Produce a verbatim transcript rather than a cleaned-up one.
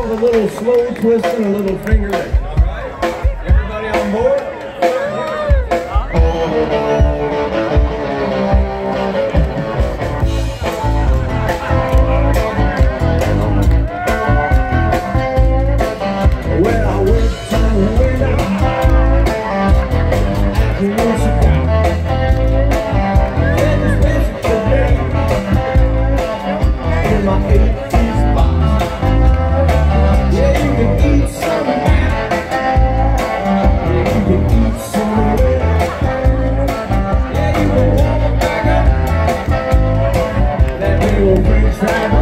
with a little slow twist and a little finger lick. All right? Everybody on board? Well, I went to the window after once a and this bitch today in my eight-piece box. Yeah, you can eat some of that. Yeah, you can eat some of it. Yeah, you can walk back up that big old French fry.